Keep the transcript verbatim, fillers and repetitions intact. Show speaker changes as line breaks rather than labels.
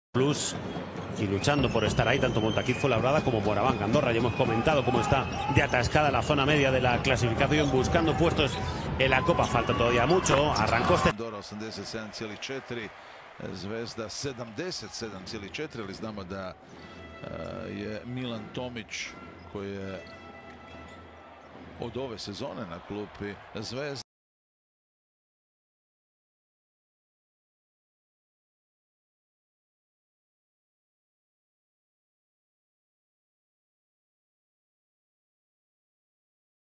Plus y luchando por estar ahí tanto Montaquit Fuenlabrada como Moraván Andorra. Ya hemos comentado cómo está de atascada la zona media de la clasificación buscando puestos en la Copa. Falta todavía mucho. Arrancó este...
Andorra osamdeset sedam zarez četiri, Zvezda sedamdeset sedam zarez četiri, ali znamo da je Milan Tomić koji je od ove sezone na klupi Zvezde.